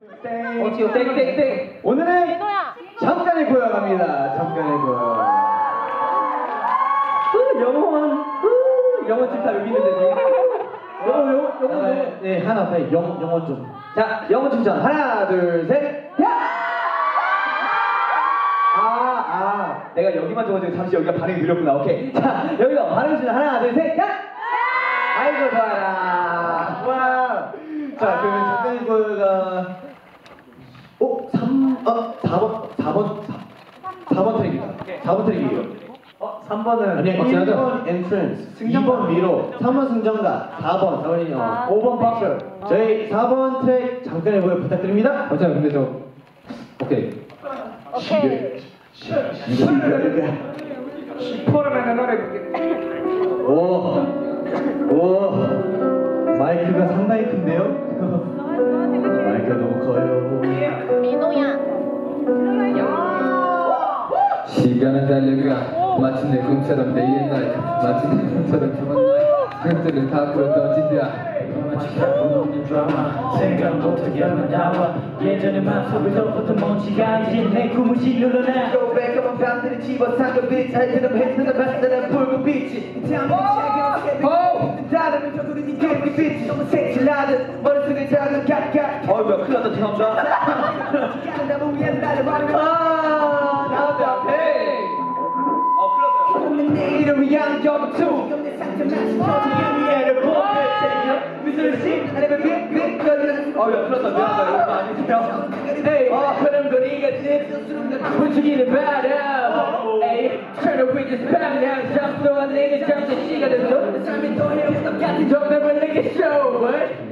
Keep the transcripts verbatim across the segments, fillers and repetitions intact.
어찌요 땡땡땡. 오늘은 잠깐의 고요합니다. 잠깐의 고요. 영원 영원 지금 다 여기 있는데 영원 영원 영원 네 하나 빨리 영 영원 좀. 자 영원 충전 하나 둘 셋. 아, 아, 내가 여기만 적어주고 잠시 여기가 반응이 느렸구나. 오케이. 자, 여기서 반응 주자. 하나, 둘, 셋, 야! 아이고, 좋아라. 와. 자, 그러면 잠깐 이거가, 어? 삼, 어? 사 번, 사 번, 사 번 트랙입니다. 사 번 트랙이에요. 어? 삼 번은 아니, 일 번 엔트런스, 이 번 미로, 삼 번 승전가, 사 번, 사 번이 어, 오 번 박스. 저희 사 번 트랙 잠깐 해보여 부탁드립니다. 어, 자, 근데 저, 오케이. 오케이. 시퍼러맨의 노래. 오, 오, 마이크가 상당히 큰데요? 마이크가 너무 커요. 민호야. 시간은 달려가 마침내 꿈처럼 내 옛날 마침내 꿈처럼 저번 날 꿈들을 밖으로 던진다. 없는 드라마 생각 못하게 하면 나와 예전의 맘속을 덮었던 먼지가 이제 내 꿈을 질러나 고백하면 밤들이 집어삼켜 빛 하이드는 햇살을 봤다는 붉은 빛이 오! 다른 저들이 깨끗이 빛이 너무 색칠나듯 머릿속에 작은 갓갓 어이 뭐야 큰일 났다 죄송합니다 아 답답해 어 큰일 났어요 내일을 위한 경투 내 상처만 터지기 위해 보내 미소를 씩 아니면 빅빅 거리는 어야 큰일 났다 미안하다 이거 아니세요 에이 어 그럼 거리가 딥 부추기는 바람 에이 turn the bridges back now 잠수와 내게 잠시 시간을 줘 내 삶이 또 해오던 같은 정답을 내게 show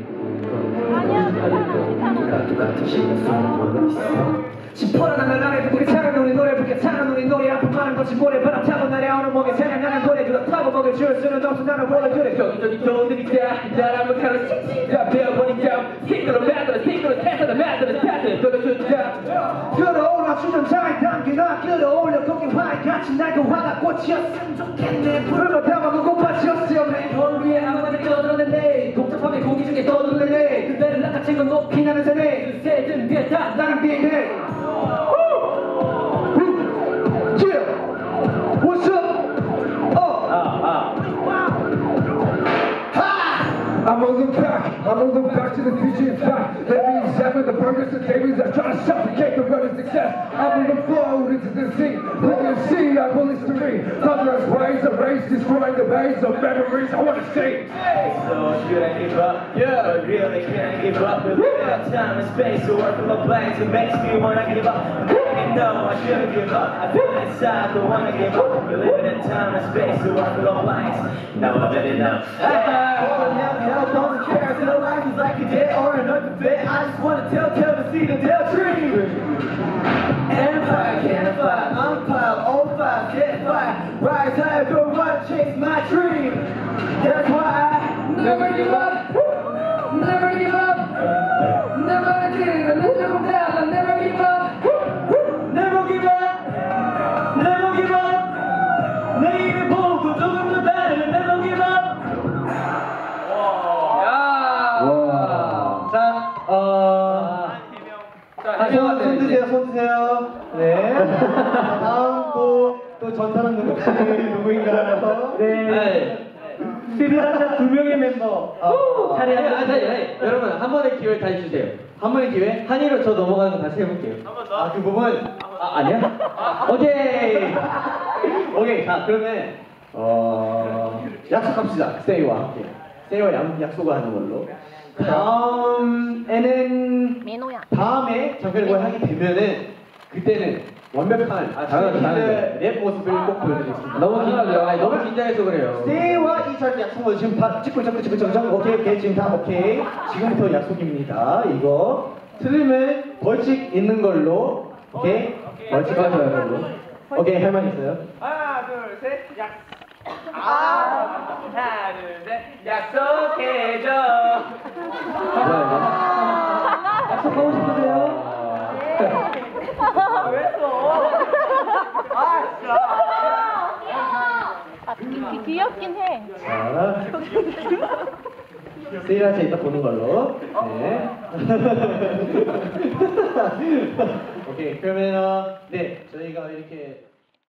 똑같은 시간 속에 있어 시퍼러나는 나를 부르게 차는 우리 노래 부르게 차는 우리 노래 아픈 많은 것이 모래바람 타고 날아오는 목에 생각나는 노래 그렇다고 먹을 줄 수는 없어 나를 보여주래 여기저기 돈들이 다 나라면 가로 씩씩 다 배워보니까 싱글로 만들어 싱글로 태서도 만들어 스타트 끌어주자 끌어올라 주전자에 담기나 끌어올려 거기 화에 같이 날고 화가 꽃이었으면 좋겠네 불을 담아고 고파지었어요 내 위에 아무나 떠들었는데 복잡함에 고기 중에 떠들었네 그대를 낚아챈 건 높이 나는 새네 그 새든 뒤에 다 나는 비행해 What's up? Oh, ah, ah. I'm on the back, I'm on the back to the future in fact. Let me examine the progress of tables that try to suffocate the road of success. I'm on the flow into the sea, let me see I pull history. Thunderous waves of race, destroying the base of memories I want to see. So should I give up? Yeah, but really can't give up. We live in time and space, so work from a blank. It makes me wanna give up. I know I shouldn't give up. I feel inside, don't wanna give up. We live in time and space, so work from a blank. Now I've had enough. Help on the chairs and the life is like a dead or an open fit. I just wanna tell, tell the see the deal tree. Empire, can't fly, umpire, old five, get fire. Rise high, go run, chase my dream. That's why I Never give up, never give up, never give up, never give up, never give up. Never give up, never give up. 내일을 보고 조금 더 달리면 never give up. 와. 자, 어. 자, 손, 손 드세요, 손 드세요. 네. 다음 또, 또 전사랑 누구인가요? 네. 스리란카 두 명의 멤버 차례 한 번. 아니, 아니, 여러분 한 번의 기회를 다시 주세요. 한 번의 기회. 한이로 저 넘어가는 거 다시 해볼게요. 한 번 더. 아, 그 부분. 아, 아니야? 오케이. 오케이. 자, 그러면 어 약속합시다. 세이와 함께. 세이와 약속을 하는 걸로. 다음에는 민호야. 다음에 잠깐 걸 하게 되면은 그때는 완벽한 아, 당연히 랩 모습을 꼭 보여드리겠습니다. 너무 긴장돼요. 아니, 너무 긴장해서 그래요. 세이와 이철 약속을 지금 다 찍고 찍고 찍고 찍고 찍고 오케이 오케이 지금 다 오케이. 지금부터 약속입니다. 이거 틀리면 벌칙 있는 걸로 오케이. 벌칙 하는 걸로. 오케이 할 말 있어요? 하나 둘 셋 약. 아 하나 둘 셋 약속해줘. 약속하고 싶으세요? 아, 왜 써? 아, 진짜. 아, 귀, 귀엽긴 해. 자, 세이라 씨 이따 보는 걸로. 네. 오케이 그러면 어, 네 저희가 이렇게